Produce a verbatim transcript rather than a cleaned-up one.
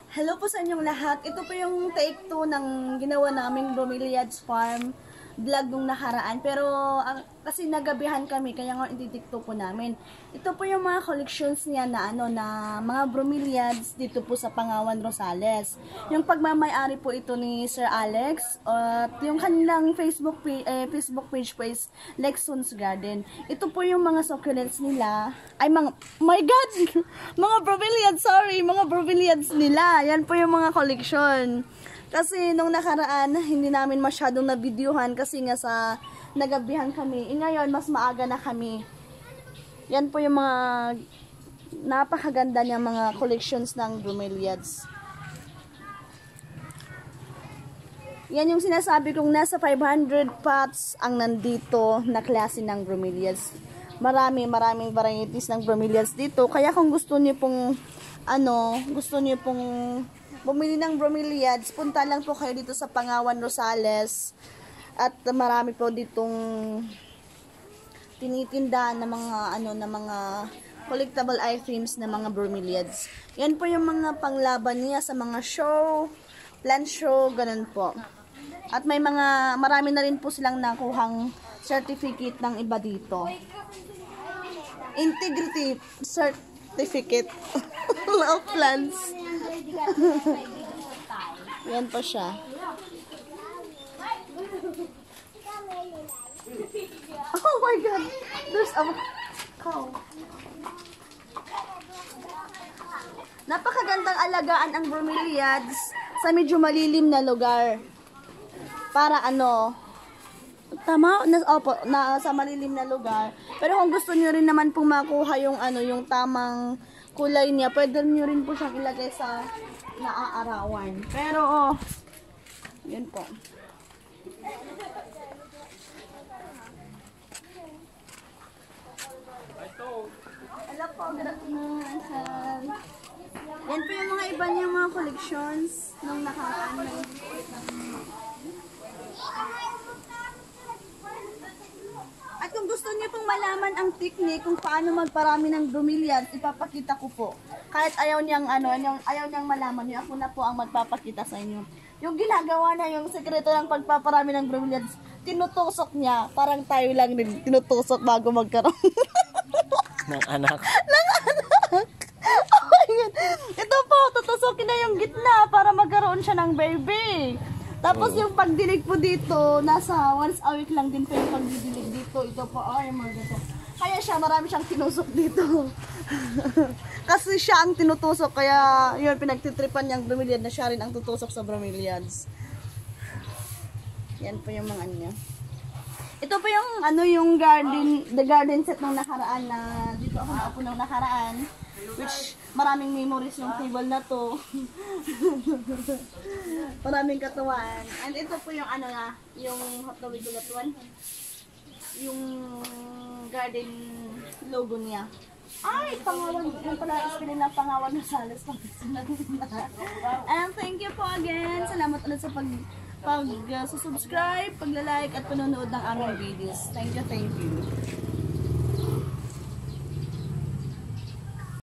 Hello po sa inyong lahat. Ito po yung take two ng ginawa naming Bromeliads Farm vlog nung nakaraan. Pero uh, kasi nagabihan kami, kaya nga iti-tiktok po namin. Ito po yung mga collections niya na ano na mga bromeliads dito po sa Pangawan, Rosales. Yung pagmamay-ari po ito ni Sir Alex at uh, yung kanilang Facebook page, eh, Facebook page po is Lexon's Garden. Ito po yung mga succulents nila. Ay mga my god. Mga bromeliads, sorry, mga bromeliads nila. Yan po yung mga collection. Kasi nung nakaraan, hindi namin masyadong na-videohan kasi nga sa nagabihan kami. E ngayon, mas maaga na kami. Yan po yung mga napakaganda niya mga collections ng bromeliads. Yan yung sinasabi kong nasa five hundred pots ang nandito na klase ng bromeliads. Marami, maraming varieties ng bromeliads dito. Kaya kung gusto niyo pong, ano, gusto niyo pong bumili ng bromeliads, punta lang po kayo dito sa Pangawan, Rosales. At marami po ditong tinitinda ng mga ano na mga collectible items na mga bromeliads. Yan po yung mga panglaban niya sa mga show, plant show, ganun po. At may mga marami na rin po silang nakuhang certificate ng iba dito. Integrity certificate of plants. Yan po siya. Oh my god! There's a cow. Napakagandang alagaan ang bromeliads sa medyo malilim na lugar. Para ano, tama, na, opo, na sa malilim na lugar. Pero kung gusto niyo rin naman pong makuha yung ano, yung tamang kulay niya, pwede nyo rin po siyang ilagay sa naaarawan. Pero, oh, yun po. Hello po, good afternoon. Yan po yung mga iba niyang mga collections nung nakaraan. At kung gusto niyo pong malaman ang technique kung paano magparami ng bromeliads, ipapakita ko po. Kahit ayaw niyang ano, ayaw niyang malaman niyo, ako na po ang magpapakita sa inyo. Yung ginagawa na yung sekreto ng pagpaparami ng bromeliads, tinutusok niya, parang tayo lang din tinutusok bago magkaroon. Ng anak. Ng anak. Oh my God. Ito po, tutusokin na yung gitna para magkaroon siya ng baby. Tapos yung pagdilig po dito, nasa once a week lang din po yung pagdidilig dito. Ito po, ay mga gato. Kaya siya, marami siyang tinusok dito. Kasi siya ang tinutusok, kaya yun, pinagtitripan niyang bromeliad na siya rin ang tutusok sa bromeliads. Yan po yung mga niya. Ito po yung, ano, yung garden, the garden set ng nakaraan na dito ako naupo ng nakaraan. Which, maraming memories yung table na to. Maraming katuwaan. And ito po yung ano na, yung hot dog one. Yung garden logo niya. Ay, Pangawan. Yung pala spelling na Pangawan na Rosales. And thank you po again. Salamat ulit sa pag pag uh, subscribe, pagla-like at panonood ng aming videos. Thank you, thank you.